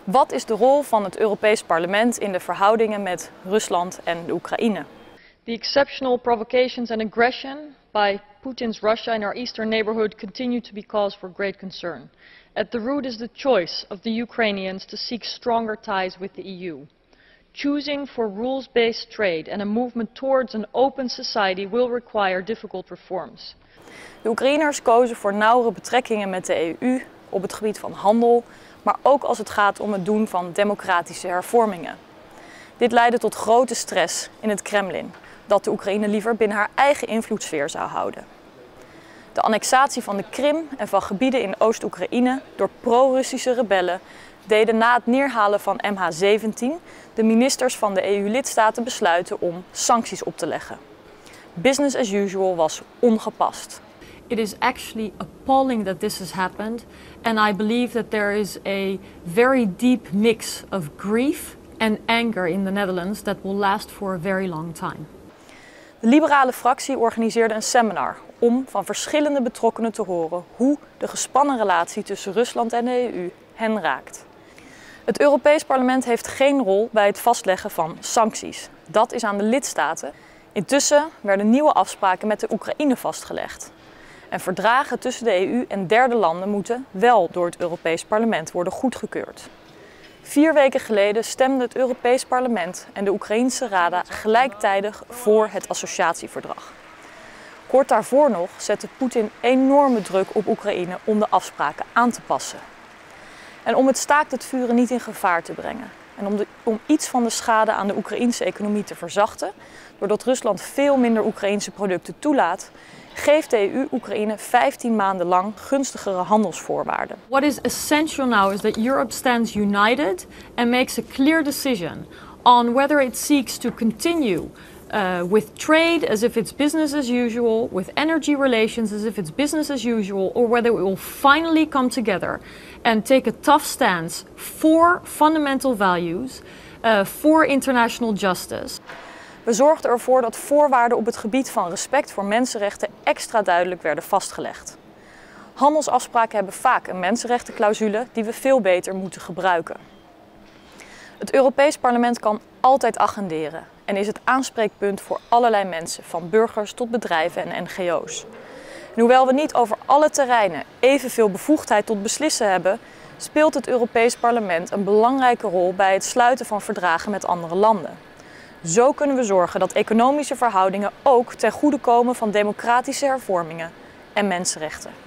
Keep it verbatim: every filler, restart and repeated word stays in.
Wat is de rol van het Europees Parlement in de verhoudingen met Rusland en de Oekraïne? The exceptional provocations and aggression by Putin's Russia in our eastern neighborhood continue to be cause for great concern. At the root is the choice of the Ukrainians to seek stronger ties with the E U. Choosing for rules-based trade and a movement towards an open society will require difficult reforms. De Oekraïners kozen voor nauwere betrekkingen met de E U op het gebied van handel, maar ook als het gaat om het doen van democratische hervormingen. Dit leidde tot grote stress in het Kremlin, dat de Oekraïne liever binnen haar eigen invloedssfeer zou houden. De annexatie van de Krim en van gebieden in Oost-Oekraïne door pro-Russische rebellen deden na het neerhalen van M H zeventien de ministers van de E U-lidstaten besluiten om sancties op te leggen. Business as usual was ongepast. It is actually appalling that this has happened, and I believe that there is a very deep mix of grief and anger in the Netherlands that will last for a very long time. De liberale fractie organiseerde een seminar om van verschillende betrokkenen te horen hoe de gespannen relatie tussen Rusland en de E U hen raakt. Het Europees Parlement heeft geen rol bij het vastleggen van sancties. Dat is aan de lidstaten. Intussen werden nieuwe afspraken met de Oekraïne vastgelegd. En verdragen tussen de E U en derde landen moeten wel door het Europees Parlement worden goedgekeurd. Vier weken geleden stemde het Europees Parlement en de Oekraïense Rada gelijktijdig voor het associatieverdrag. Kort daarvoor nog zette Poetin enorme druk op Oekraïne om de afspraken aan te passen. En om het staakt het vuren niet in gevaar te brengen en om, de, om iets van de schade aan de Oekraïense economie te verzachten, doordat Rusland veel minder Oekraïense producten toelaat, geeft de E U Oekraïne vijftien maanden lang gunstigere handelsvoorwaarden. What is essential now is that Europe stands united and makes a clear decision on whether it seeks to continue uh, with trade as if it's business as usual, with energy relations as if it's business as usual, or whether we will finally come together and take a tough stance for fundamental values, uh, for international justice. We zorgden ervoor dat voorwaarden op het gebied van respect voor mensenrechten extra duidelijk werden vastgelegd. Handelsafspraken hebben vaak een mensenrechtenclausule die we veel beter moeten gebruiken. Het Europees Parlement kan altijd agenderen en is het aanspreekpunt voor allerlei mensen, van burgers tot bedrijven en N G O's. En hoewel we niet over alle terreinen evenveel bevoegdheid tot beslissen hebben, speelt het Europees Parlement een belangrijke rol bij het sluiten van verdragen met andere landen. Zo kunnen we zorgen dat economische verhoudingen ook ten goede komen van democratische hervormingen en mensenrechten.